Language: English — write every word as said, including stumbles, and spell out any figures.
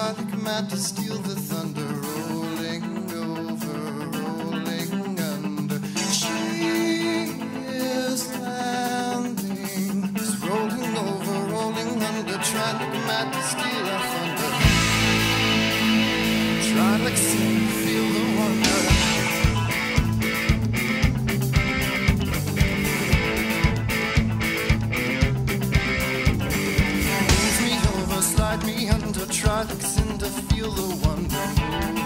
try like mad to steal the thunder, rolling over, rolling under. She is landing, is rolling over, rolling under, trying like mad to steal our thunder. Try like sin, feel the wonder. Move me over, slide me under, try like sin to feel the wonder.